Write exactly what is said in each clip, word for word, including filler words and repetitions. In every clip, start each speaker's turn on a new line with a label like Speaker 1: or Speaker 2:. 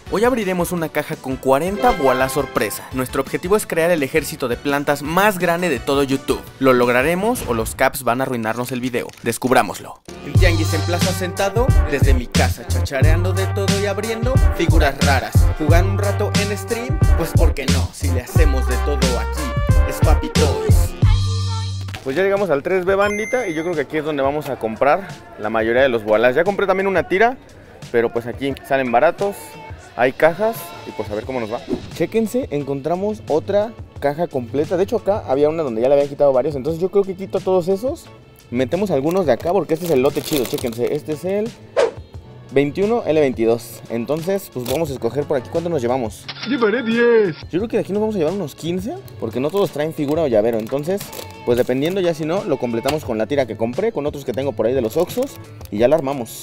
Speaker 1: Hoy abriremos una caja con cuarenta Voilà sorpresa. Nuestro objetivo es crear el ejército de plantas más grande de todo YouTube. ¿Lo lograremos o los caps van a arruinarnos el video? Descubrámoslo. El tianguis en plaza sentado, desde mi casa, chachareando de todo y abriendo figuras raras. Jugando un rato en stream, pues ¿por qué no? Si le hacemos de todo aquí, es Papi Toys. Pues ya llegamos al tres B, bandita, y yo creo que aquí es donde vamos a comprar la mayoría de los Voilás. Ya compré también una tira, pero pues aquí salen baratos. Hay cajas y pues a ver cómo nos va. Chéquense, encontramos otra caja completa. De hecho acá había una donde ya le había quitado varios. Entonces yo creo que quito todos esos. Metemos algunos de acá porque este es el lote chido. Chéquense, este es el veintiuno L veintidós. Entonces pues vamos a escoger por aquí cuánto nos llevamos.
Speaker 2: Llevaré diez.
Speaker 1: Yo creo que de aquí nos vamos a llevar unos quince, porque no todos traen figura o llavero. Entonces pues dependiendo, ya si no, lo completamos con la tira que compré, con otros que tengo por ahí de los Oxxos, y ya la armamos.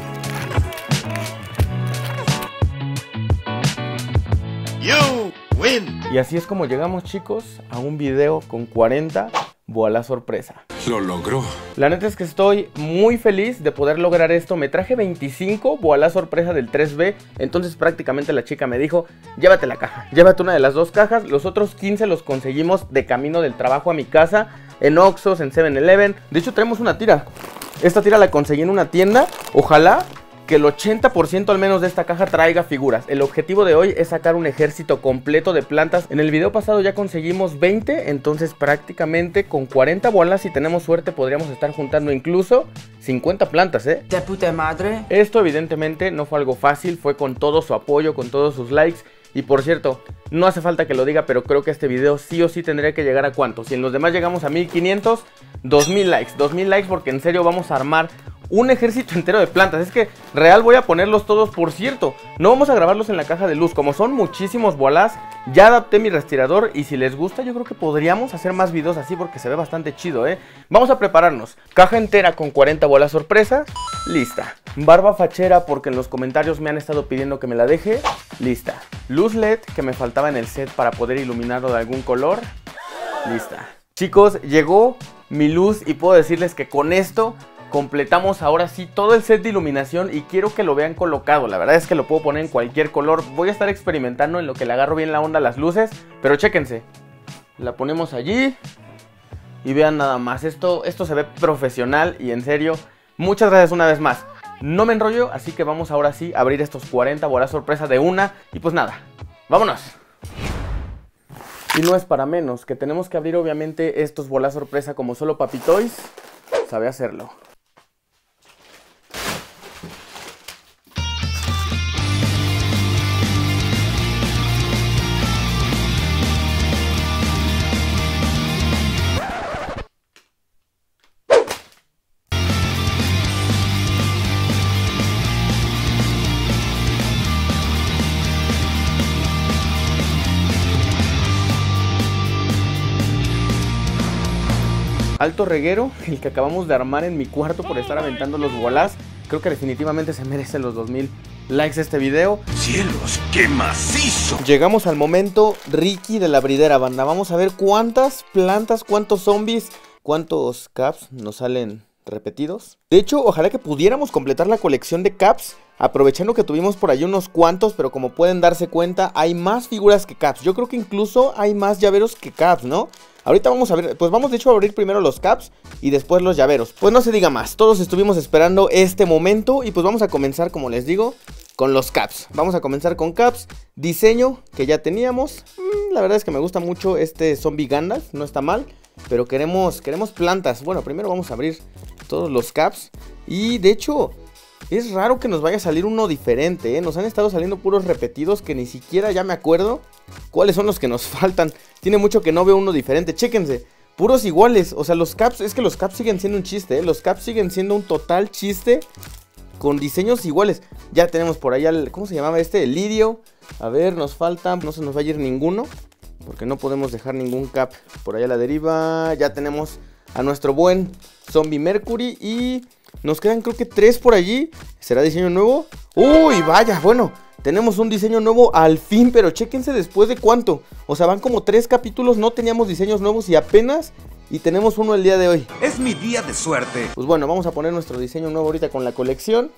Speaker 2: You win.
Speaker 1: Y así es como llegamos, chicos, a un video con cuarenta Voilà sorpresa.
Speaker 2: Lo logró.
Speaker 1: La neta es que estoy muy feliz de poder lograr esto. Me traje veinticinco Voilà sorpresa del tres B. Entonces prácticamente la chica me dijo: llévate la caja, llévate una de las dos cajas. Los otros quince los conseguimos de camino del trabajo a mi casa, en Oxxos, en seven eleven. De hecho traemos una tira. Esta tira la conseguí en una tienda. Ojalá que el ochenta por ciento al menos de esta caja traiga figuras. El objetivo de hoy es sacar un ejército completo de plantas. En el video pasado ya conseguimos veinte, entonces prácticamente con cuarenta Voilás, si tenemos suerte, podríamos estar juntando incluso cincuenta plantas, ¿eh?
Speaker 3: ¡De puta madre!
Speaker 1: Esto evidentemente no fue algo fácil, fue con todo su apoyo, con todos sus likes. Y por cierto, no hace falta que lo diga, pero creo que este video sí o sí tendría que llegar a ¿cuánto? Si en los demás llegamos a mil quinientos, dos mil likes. dos mil likes porque en serio vamos a armar un ejército entero de plantas. Es que real voy a ponerlos todos. Por cierto, no vamos a grabarlos en la caja de luz. Como son muchísimos Voilás, ya adapté mi respirador. Y si les gusta, yo creo que podríamos hacer más videos así porque se ve bastante chido, ¿eh? Vamos a prepararnos. Caja entera con cuarenta Voilás sorpresa. Lista. Barba fachera porque en los comentarios me han estado pidiendo que me la deje. Lista. Luz L E D que me faltaba en el set para poder iluminarlo de algún color. Lista. Chicos, llegó mi luz y puedo decirles que con esto completamos ahora sí todo el set de iluminación y quiero que lo vean colocado. La verdad es que lo puedo poner en cualquier color. Voy a estar experimentando en lo que le agarro bien la onda a las luces, pero chéquense. La ponemos allí y vean nada más. Esto, esto se ve profesional y en serio, muchas gracias una vez más. No me enrollo, así que vamos ahora sí a abrir estos cuarenta Voilás sorpresa de una. Y pues nada, vámonos. Y no es para menos que tenemos que abrir obviamente estos Voilás sorpresa como solo Papi Toys sabe hacerlo. Alto reguero, el que acabamos de armar en mi cuarto por estar aventando los Voilás. Creo que definitivamente se merecen los dos mil likes este video.
Speaker 2: ¡Cielos, qué macizo!
Speaker 1: Llegamos al momento Ricky de la bridera, banda. Vamos a ver cuántas plantas, cuántos zombies, cuántos caps nos salen repetidos. De hecho, ojalá que pudiéramos completar la colección de caps, aprovechando que tuvimos por ahí unos cuantos, pero como pueden darse cuenta, hay más figuras que caps. Yo creo que incluso hay más llaveros que caps, ¿no? Ahorita vamos a ver, pues vamos de hecho a abrir primero los caps y después los llaveros. Pues no se diga más, todos estuvimos esperando este momento y pues vamos a comenzar, como les digo, con los caps. Vamos a comenzar con caps, diseño que ya teníamos. mm, La verdad es que me gusta mucho este zombie Gandalf, no está mal, pero queremos, queremos plantas. Bueno, primero vamos a abrir todos los caps y de hecho es raro que nos vaya a salir uno diferente, ¿eh? Nos han estado saliendo puros repetidos que ni siquiera ya me acuerdo cuáles son los que nos faltan. Tiene mucho que no veo uno diferente. Chéquense, puros iguales. O sea, los caps, es que los caps siguen siendo un chiste, ¿eh? Los caps siguen siendo un total chiste con diseños iguales. Ya tenemos por allá, el, ¿cómo se llamaba este? El lirio. A ver, nos falta, no se nos va a ir ninguno, porque no podemos dejar ningún cap por allá a la deriva. Ya tenemos a nuestro buen Zombie Mercury y nos quedan creo que tres por allí. ¿Será diseño nuevo? ¡Uy, vaya! Bueno, tenemos un diseño nuevo al fin, pero chéquense después de cuánto. O sea, van como tres capítulos, no teníamos diseños nuevos y apenas... Y tenemos uno el día de hoy.
Speaker 2: Es mi día de suerte.
Speaker 1: Pues bueno, vamos a poner nuestro diseño nuevo ahorita con la colección.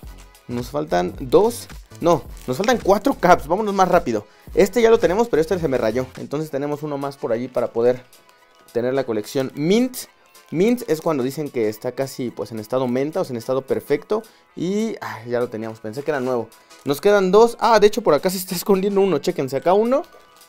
Speaker 1: Nos faltan dos. No, nos faltan cuatro caps. Vámonos más rápido. Este ya lo tenemos, pero este se me rayó. Entonces tenemos uno más por allí para poder tener la colección Mint. Mint es cuando dicen que está casi pues en estado menta, o sea, en estado perfecto. Y ay, ya lo teníamos, pensé que era nuevo. Nos quedan dos. Ah, de hecho por acá se está escondiendo uno. Chéquense, acá uno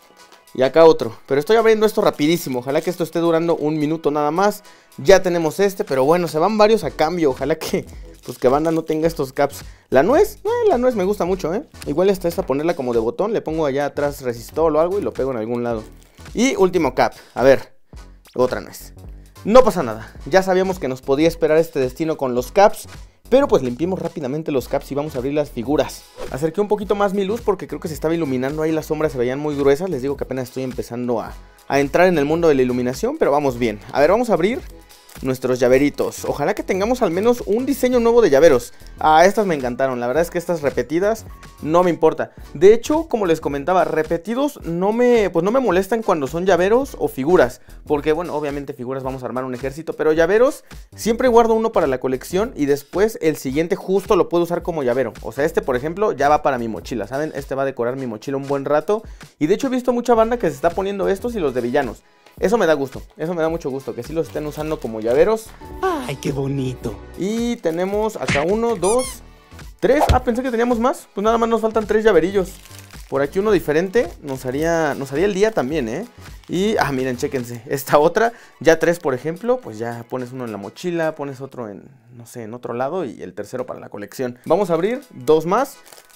Speaker 1: y acá otro. Pero estoy abriendo esto rapidísimo. Ojalá que esto esté durando un minuto nada más. Ya tenemos este, pero bueno, se van varios a cambio. Ojalá que pues que banda no tenga estos caps. La nuez, eh, la nuez me gusta mucho, eh. Igual está esta ponerla como de botón. Le pongo allá atrás resistol o algo y lo pego en algún lado. Y último cap, a ver, otra nuez. No pasa nada, ya sabíamos que nos podía esperar este destino con los caps, pero pues limpiemos rápidamente los caps y vamos a abrir las figuras. Acerqué un poquito más mi luz porque creo que se estaba iluminando ahí, las sombras se veían muy gruesas. Les digo que apenas estoy empezando a, a entrar en el mundo de la iluminación, pero vamos bien. A ver, vamos a abrir nuestros llaveritos. Ojalá que tengamos al menos un diseño nuevo de llaveros. Ah, estas me encantaron. La verdad es que estas repetidas no me importa. De hecho, como les comentaba, repetidos no me, pues no me molestan cuando son llaveros o figuras. Porque bueno, obviamente figuras vamos a armar un ejército, pero llaveros siempre guardo uno para la colección y después el siguiente justo lo puedo usar como llavero. O sea, este por ejemplo ya va para mi mochila, ¿saben? Este va a decorar mi mochila un buen rato. Y de hecho he visto mucha banda que se está poniendo estos y los de villanos. Eso me da gusto, eso me da mucho gusto, que sí los estén usando como llaveros.
Speaker 3: ¡Ay, qué bonito!
Speaker 1: Y tenemos acá uno, dos, tres. Ah, pensé que teníamos más. Pues nada más nos faltan tres llaverillos. Por aquí uno diferente, nos haría, nos haría el día también, ¿eh? Y, ah, miren, chéquense, esta otra, ya tres por ejemplo, pues ya pones uno en la mochila, pones otro en, no sé, en otro lado y el tercero para la colección. Vamos a abrir dos más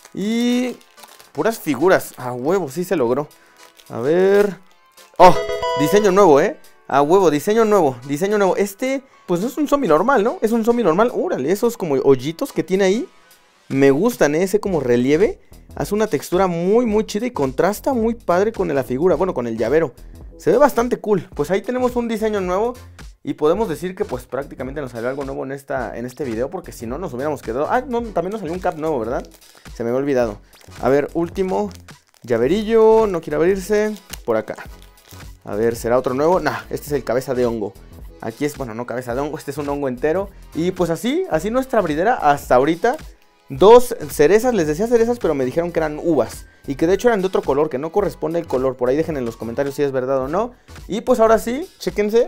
Speaker 1: y puras figuras, a huevo, sí se logró. A ver... ¡Oh! Diseño nuevo, ¿eh? A huevo, diseño nuevo, diseño nuevo. Este, pues no es un zombie normal, ¿no? Es un zombie normal. Órale, esos como hoyitos que tiene ahí me gustan, ¿eh? Ese como relieve hace una textura muy, muy chida y contrasta muy padre con la figura, bueno, con el llavero. Se ve bastante cool. Pues ahí tenemos un diseño nuevo y podemos decir que pues prácticamente nos salió algo nuevo en, esta, en este video, porque si no nos hubiéramos quedado... Ah, no, también nos salió un cap nuevo, ¿verdad? Se me había olvidado. A ver, último llaverillo, no quiere abrirse. Por acá. A ver, ¿será otro nuevo? Nah, este es el cabeza de hongo. Aquí es, bueno, no cabeza de hongo, este es un hongo entero. Y pues así, así nuestra abridera hasta ahorita. Dos cerezas, les decía cerezas, pero me dijeron que eran uvas. Y que de hecho eran de otro color, que no corresponde el color. Por ahí dejen en los comentarios si es verdad o no. Y pues ahora sí, chéquense.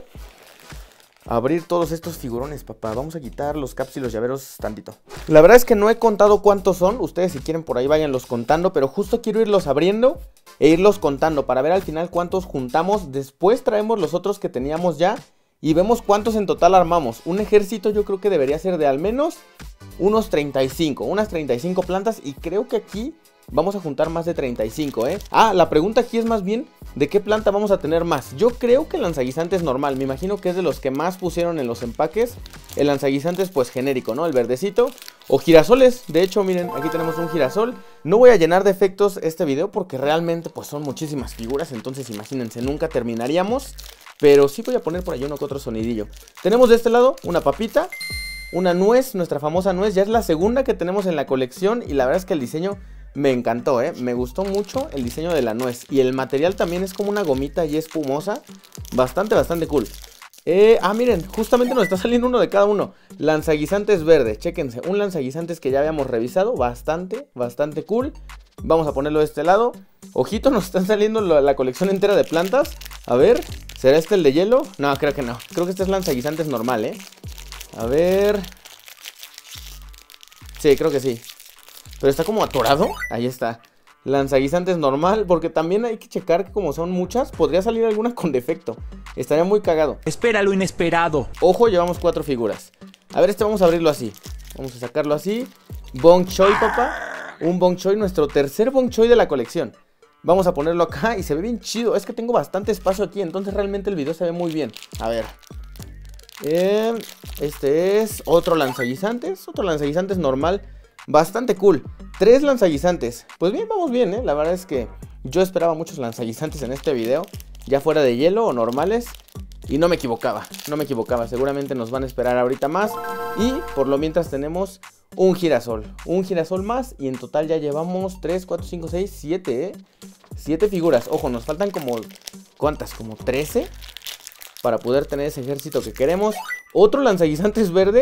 Speaker 1: Abrir todos estos figurones, papá. Vamos a quitar los caps y los llaveros tantito. La verdad es que no he contado cuántos son. Ustedes si quieren por ahí váyanlos contando, pero justo quiero irlos abriendo e irlos contando para ver al final cuántos juntamos. Después traemos los otros que teníamos ya y vemos cuántos en total armamos. Un ejército yo creo que debería ser de al menos unos treinta y cinco, unas treinta y cinco plantas, y creo que aquí vamos a juntar más de treinta y cinco, ¿eh? Ah, la pregunta aquí es más bien ¿de qué planta vamos a tener más? Yo creo que el lanzaguisante es normal, me imagino que es de los que más pusieron en los empaques. El lanzaguisante es pues genérico, ¿no? El verdecito. O girasoles, de hecho miren, aquí tenemos un girasol. No voy a llenar de efectos este video porque realmente pues son muchísimas figuras, entonces imagínense, nunca terminaríamos. Pero sí voy a poner por ahí uno que otro sonidillo. Tenemos de este lado una papita, una nuez, nuestra famosa nuez, ya es la segunda que tenemos en la colección y la verdad es que el diseño me encantó, ¿eh? Me gustó mucho el diseño de la nuez. Y el material también es como una gomita y espumosa. Bastante, bastante cool. Eh, ah, miren, justamente nos está saliendo uno de cada uno. Lanzaguisantes verde, chéquense. Un lanzaguisantes que ya habíamos revisado. Bastante, bastante cool. Vamos a ponerlo de este lado. Ojito, nos están saliendo la, la colección entera de plantas. A ver, ¿será este el de hielo? No, creo que no. Creo que este es lanzaguisantes normal, ¿eh? A ver. Sí, creo que sí. Pero está como atorado. Ahí está. Lanzaguisantes normal. Porque también hay que checar que como son muchas, podría salir alguna con defecto. Estaría muy cagado.
Speaker 3: Espera lo inesperado.
Speaker 1: Ojo, llevamos cuatro figuras. A ver, este vamos a abrirlo así. Vamos a sacarlo así. Bong Choy, papá. Un Bong Choy, nuestro tercer Bong Choy de la colección. Vamos a ponerlo acá y se ve bien chido. Es que tengo bastante espacio aquí, entonces realmente el video se ve muy bien. A ver. Eh, este es otro lanzaguisantes. Otro lanzaguisantes normal. Bastante cool. Tres lanzaguisantes. Pues bien, vamos bien, ¿eh? La verdad es que yo esperaba muchos lanzaguisantes en este video, ya fuera de hielo o normales, y no me equivocaba, no me equivocaba. Seguramente nos van a esperar ahorita más. Y por lo mientras tenemos un girasol. Un girasol más y en total ya llevamos tres, cuatro, cinco, seis, siete, ¿eh? siete figuras. Ojo, nos faltan como... ¿cuántas? Como trece para poder tener ese ejército que queremos. Otro lanzaguisantes verde.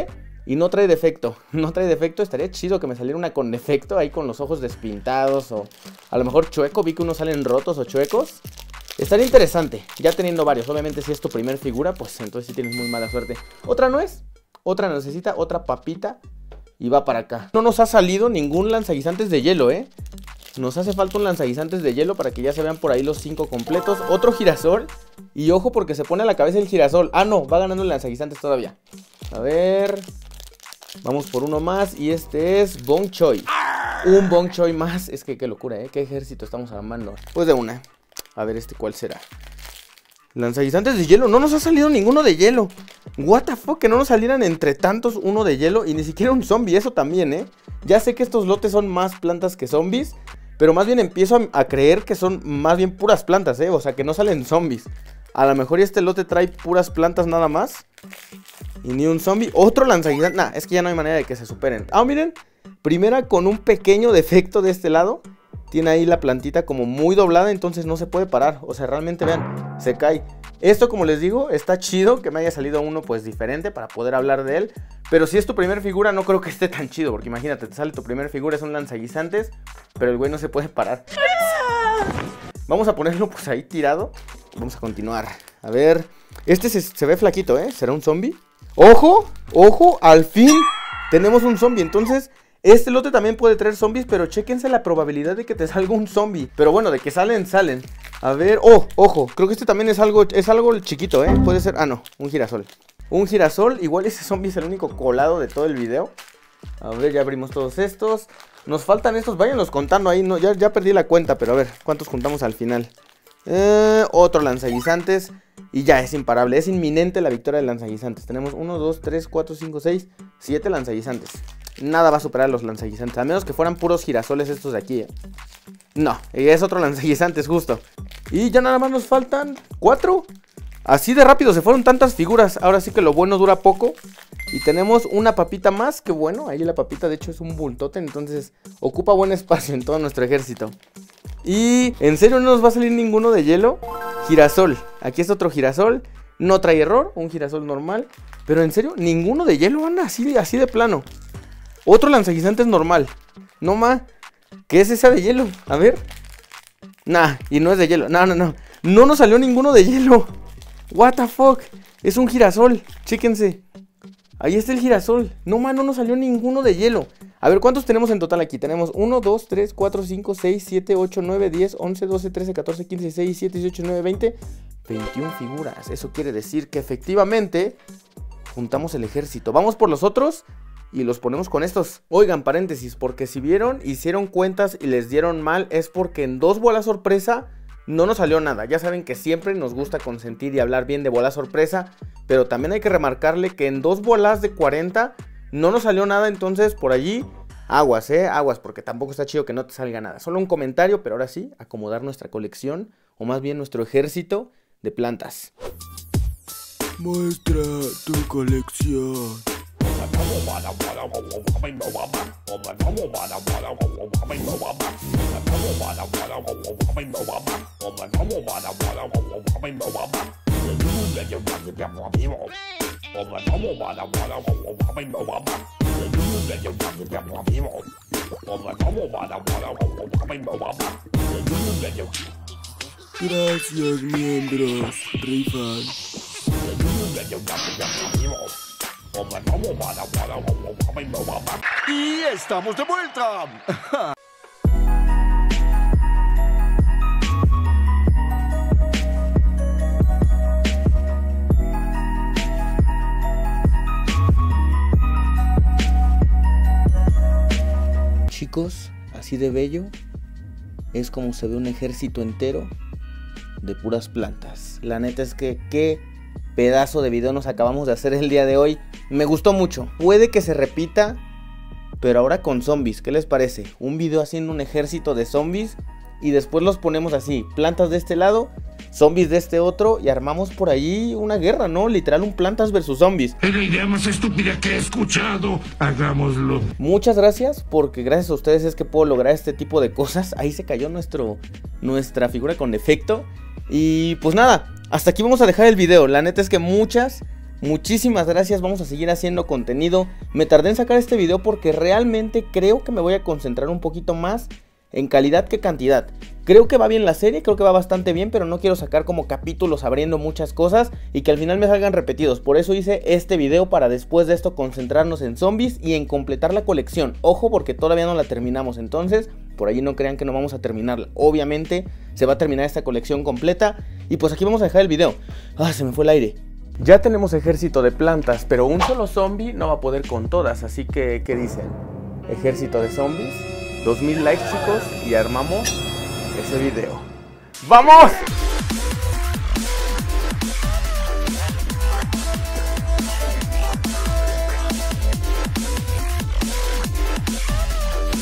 Speaker 1: Y no trae defecto, no trae defecto. Estaría chido que me saliera una con defecto, ahí con los ojos despintados, o a lo mejor chueco. Vi que unos salen rotos o chuecos. Estaría interesante, ya teniendo varios. Obviamente si es tu primer figura, pues entonces sí tienes muy mala suerte. Otra no es, otra necesita otra papita y va para acá. No nos ha salido ningún lanzaguisantes de hielo, eh. Nos hace falta un lanzaguisantes de hielo para que ya se vean por ahí los cinco completos. Otro girasol. Y ojo porque se pone a la cabeza el girasol. Ah, no, va ganando el lanzaguisantes todavía. A ver... Vamos por uno más y este es Bong Choy. Un Bong Choy más. Es que qué locura, ¿eh? Qué ejército estamos armando. Pues de una. A ver este cuál será. Lanzaguisantes de hielo. No nos ha salido ninguno de hielo. What the fuck, que no nos salieran entre tantos uno de hielo. Y ni siquiera un zombie, eso también, ¿eh? Ya sé que estos lotes son más plantas que zombies, pero más bien empiezo a, a creer que son más bien puras plantas, ¿eh? O sea, que no salen zombies. A lo mejor este lote trae puras plantas nada más. Y ni un zombie. Otro lanzaguisantes. Nah, es que ya no hay manera de que se superen. Ah, miren. Primera con un pequeño defecto de este lado. Tiene ahí la plantita como muy doblada, entonces no se puede parar. O sea, realmente vean, se cae. Esto, como les digo, está chido que me haya salido uno pues diferente para poder hablar de él. Pero si es tu primer figura, no creo que esté tan chido. Porque imagínate, te sale tu primer figura, es un lanzaguisantes, pero el güey no se puede parar. Vamos a ponerlo pues ahí tirado. Vamos a continuar. A ver, este se, se ve flaquito, ¿eh? ¿Será un zombie? ¡Ojo! ¡Ojo! ¡Al fin! Tenemos un zombie, entonces... Este lote también puede traer zombies, pero chéquense la probabilidad de que te salga un zombie. Pero bueno, de que salen, salen. A ver, oh, ojo, creo que este también es algo, es algo chiquito, ¿eh? Puede ser, ah no, un girasol. Un girasol, igual ese zombie es el único colado de todo el video. A ver, ya abrimos todos estos. Nos faltan estos, váyanlos contando ahí, no, ya, ya perdí la cuenta, pero a ver, ¿cuántos juntamos al final? Eh, otro lanzaguisantes. Y ya es imparable, es inminente la victoria de lanzaguisantes. Tenemos uno, dos, tres, cuatro, cinco, seis, siete lanzaguisantes. Nada va a superar a los lanzaguisantes, a menos que fueran puros girasoles estos de aquí, ¿eh? No, es otro lanzaguisantes justo. Y ya nada más nos faltan cuatro. Así de rápido se fueron tantas figuras. Ahora sí que lo bueno dura poco. Y tenemos una papita más, que bueno, ahí la papita de hecho es un bultote, entonces ocupa buen espacio en todo nuestro ejército. Y en serio no nos va a salir ninguno de hielo. Girasol, aquí es otro girasol. No trae error, un girasol normal. Pero en serio, ninguno de hielo anda así, así de plano. Otro lanzaguisantes normal. No más. ¿Qué es esa de hielo? A ver. Nah, y no es de hielo. No, no, no. No nos salió ninguno de hielo. What the fuck. Es un girasol. Chéquense. Ahí está el girasol. No más, no nos salió ninguno de hielo. A ver, ¿cuántos tenemos en total aquí? Tenemos uno, dos, tres, cuatro, cinco, seis, siete, ocho, nueve, diez, once, doce, trece, catorce, quince, dieciséis, diecisiete, dieciocho, diecinueve, veinte, veintiuna figuras. Eso quiere decir que efectivamente juntamos el ejército. Vamos por los otros y los ponemos con estos. Oigan, paréntesis, porque si vieron, hicieron cuentas y les dieron mal, es porque en dos bolas sorpresa no nos salió nada. Ya saben que siempre nos gusta consentir y hablar bien de bola sorpresa, pero también hay que remarcarle que en dos bolas de cuarenta no nos salió nada. Entonces por allí aguas, eh, aguas, porque tampoco está chido que no te salga nada. Solo un comentario, pero ahora sí, acomodar nuestra colección, o más bien nuestro ejército de plantas.
Speaker 4: Muestra tu colección. Gracias, miembros. Rifan.
Speaker 2: ¡Y estamos de vuelta!
Speaker 1: Chicos, así de bello es como se ve un ejército entero de puras plantas. La neta es que qué pedazo de video nos acabamos de hacer el día de hoy. Me gustó mucho. Puede que se repita, pero ahora con zombies. ¿Qué les parece? Un video haciendo un ejército de zombies y después los ponemos así. Plantas de este lado, zombies de este otro, y armamos por ahí una guerra, ¿no? Literal, un plantas versus zombies.
Speaker 2: Es la idea más estúpida que he escuchado. Hagámoslo.
Speaker 1: Muchas gracias, porque gracias a ustedes es que puedo lograr este tipo de cosas. Ahí se cayó nuestro, nuestra figura con defecto. Y pues nada, hasta aquí vamos a dejar el video. La neta es que muchas, muchísimas gracias, vamos a seguir haciendo contenido. Me tardé en sacar este video porque realmente creo que me voy a concentrar un poquito más en calidad que cantidad. Creo que va bien la serie, creo que va bastante bien, pero no quiero sacar como capítulos abriendo muchas cosas y que al final me salgan repetidos. Por eso hice este video, para después de esto concentrarnos en zombies y en completar la colección. Ojo, porque todavía no la terminamos, entonces por allí no crean que no vamos a terminarla. Obviamente se va a terminar esta colección completa. Y pues aquí vamos a dejar el video. Ah, se me fue el aire. Ya tenemos ejército de plantas, pero un solo zombie no va a poder con todas. Así que, ¿qué dicen? Ejército de zombies, dos mil likes, chicos, y armamos ese video. ¡Vamos!